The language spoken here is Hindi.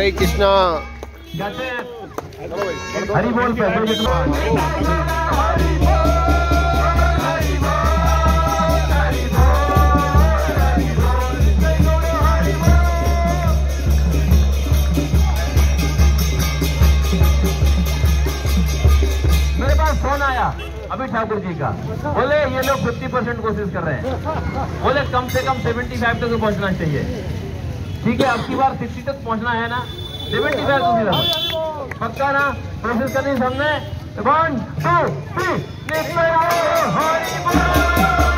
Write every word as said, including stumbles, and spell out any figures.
हरे कृष्णा। हरी बोल। मेरे पास फोन आया अभी ठाकुर जी का, बोले ये लोग पचास परसेंट कोशिश कर रहे हैं, बोले कम से कम पचहत्तर तक पहुंचना चाहिए। ठीक है, अब की बार साठ तक पहुंचना है ना, पचहत्तर तक पक्का ना? प्रोसेस करनी सबने। One two three.